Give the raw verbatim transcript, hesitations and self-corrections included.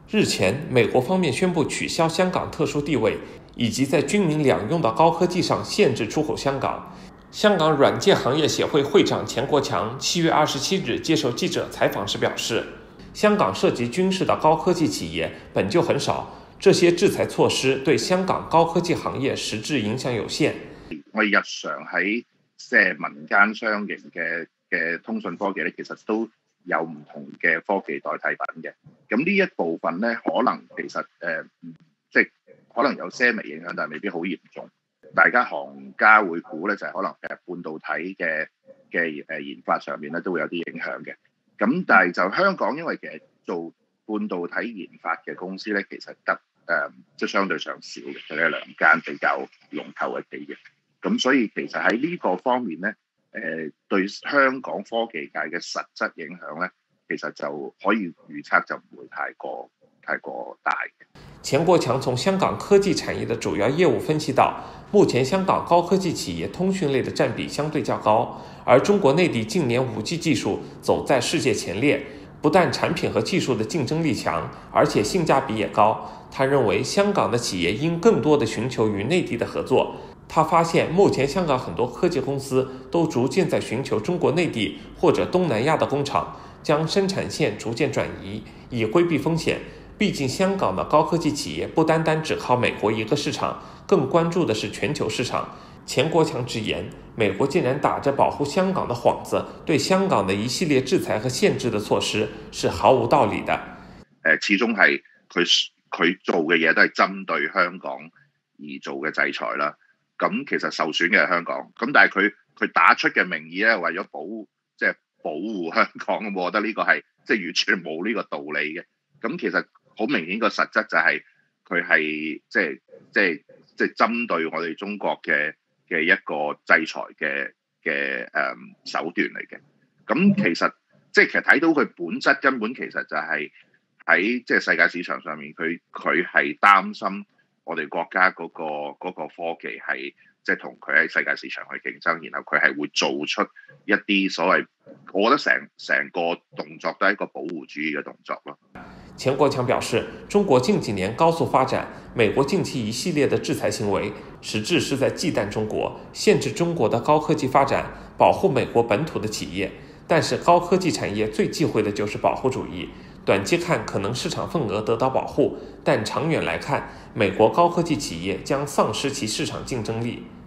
日前，美国方面宣布取消香港特殊地位，以及在军民两用的高科技上限制出口香港。香港软件行业协会会长钱国强七月二十七日接受记者采访时表示，香港涉及军事的高科技企业本就很少，这些制裁措施对香港高科技行業實質影響有限。 我哋日常喺即係民間商營嘅嘅通訊科技咧，其實都有唔同嘅科技代替品嘅。咁呢一部分咧，可能其實誒、呃，即係可能有些微影響，但係未必好嚴重。大家行家會估咧，就係、是、可能誒半導體嘅嘅誒研發上面咧，都會有啲影響嘅。咁但係就香港，因為其實做半導體研發嘅公司咧，其實得誒即係相對上少嘅，就係兩間比較龍頭嘅企業。咁所以其實喺呢個方面咧，誒、呃、對香港科技界嘅實質影響咧，其實就可以預測就唔會太過太過大嘅。 錢國強從香港科技產業的主要業務分析到，目前香港高科技企業通訊類的佔比相對較高，而中國內地近年 五 G 技術走在世界前列，不但產品和技術的競爭力強，而且性價比也高。他認為香港的企業應更多的尋求與內地的合作。他發現目前香港很多科技公司都逐漸在尋求中國內地或者東南亞的工廠，將生產線逐漸轉移，以規避風險。畢竟香港的高科技企業不單單只靠美國一個市場，更關注的是全球市場。錢國強直言，美國竟然打着保護香港的幌子，對香港的一系列制裁和限制的措施是毫無道理的。 誒，始終係佢佢做嘅嘢都係針對香港而做嘅制裁啦。咁其實受損嘅係香港，咁但係佢佢打出嘅名義咧，為咗保即係、就是、保護香港，我覺得呢個係即係完全冇呢個道理嘅。咁其實好明顯個實質就係佢係即係即係即係針對我哋中國嘅嘅一個制裁嘅嘅誒手段嚟嘅。咁其實即係其實睇到佢本質根本其實就係喺即係世界市場上面，佢佢係擔心我哋國家嗰個嗰個科技係即係同佢喺世界市場去競爭，然後佢係會做出一啲所謂，我覺得成成個動作都係一個保護主義嘅動作咯。 錢國強表示，中國近幾年高速發展，美國近期一系列的制裁行為，實質是在忌憚中國，限制中國的高科技發展，保護美國本土的企業。但是高科技產業最忌諱的就是保護主義。短期看可能市場份額得到保護，但長遠來看，美國高科技企業將喪失其市場競爭力。